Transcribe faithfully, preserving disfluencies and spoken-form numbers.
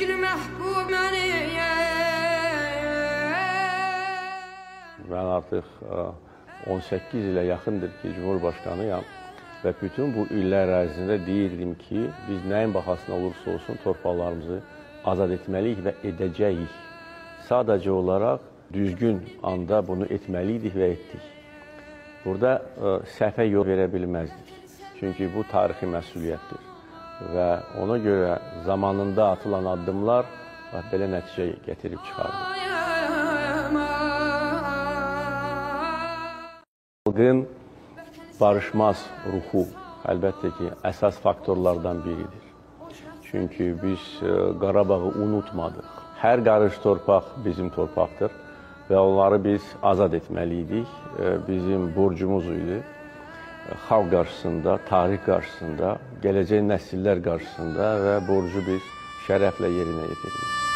bir məhbub məniyəm. Mən artıq on səkkiz ilə yaxındır ki, Cumhurbaşqanıyam və bütün bu illər ərzində deyirdim ki, biz nəyin baxasına olursa olsun torpaqlarımızı azad etməliyik və edəcəyik. Sadəcə olaraq düzgün anda bunu etməliydik və etdik. Burada səhvə yol verə bilməzdik. Çünki bu tarixi məsuliyyətdir və ona görə zamanında atılan addımlar belə nəticə gətirib çıxardı. Xalqın barışmaz ruhu əlbəttə ki, əsas faktorlardan biridir. Çünki biz Qarabağı unutmadıq. Hər qarış torpaq bizim torpaqdır və onları biz azad etməliydik. Bizim borcumuz idi. Xalq qarşısında, tarix qarşısında, gələcək nəsillər qarşısında və borcu biz şərəflə yerinə yetirdik.